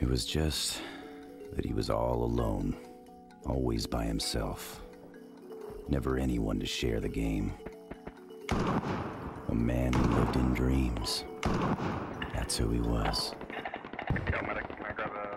It was just that he was all alone, always by himself. Never anyone to share the game. A man who lived in dreams. That's who he was. Yo, medic, can I grab a